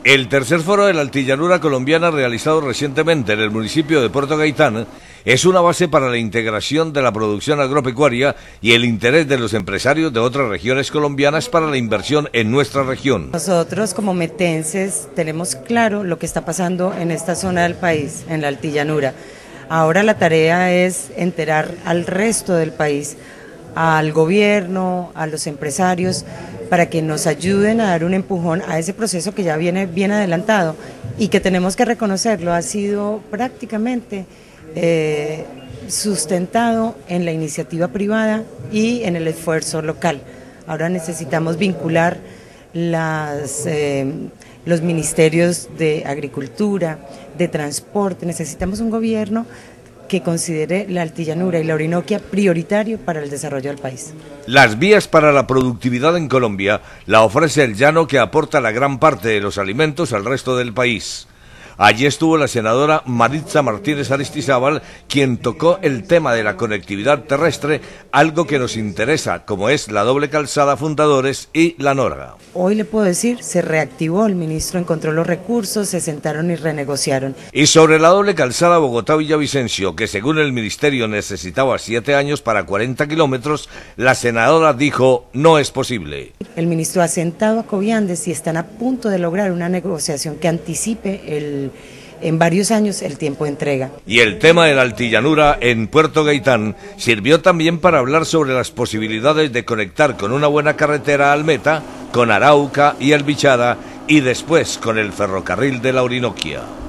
El tercer foro de la altillanura colombiana realizado recientemente en el municipio de Puerto Gaitán es una base para la integración de la producción agropecuaria y el interés de los empresarios de otras regiones colombianas para la inversión en nuestra región. Nosotros como metenses tenemos claro lo que está pasando en esta zona del país, en la altillanura. Ahora la tarea es enterar al resto del país, al gobierno, a los empresarios, para que nos ayuden a dar un empujón a ese proceso que ya viene bien adelantado y que tenemos que reconocerlo, ha sido prácticamente sustentado en la iniciativa privada y en el esfuerzo local. Ahora necesitamos vincular los ministerios de Agricultura, de Transporte, necesitamos un gobierno que considere la altillanura y la Orinoquia prioritario para el desarrollo del país. Las vías para la productividad en Colombia la ofrece el llano, que aporta la gran parte de los alimentos al resto del país. Allí estuvo la senadora Maritza Martínez Aristizábal, quien tocó el tema de la conectividad terrestre, algo que nos interesa, como es la doble calzada Fundadores y la Nora. Hoy le puedo decir, se reactivó, el ministro encontró los recursos, se sentaron y renegociaron. Y sobre la doble calzada Bogotá-Villavicencio, que según el ministerio necesitaba 7 años para 40 kilómetros, la senadora dijo no es posible. El ministro ha sentado a Coviandes y están a punto de lograr una negociación que anticipe en varios años el tiempo de entrega. Y el tema de la altillanura en Puerto Gaitán sirvió también para hablar sobre las posibilidades de conectar con una buena carretera al Meta, con Arauca y el Bichada, y después con el ferrocarril de la Orinoquia.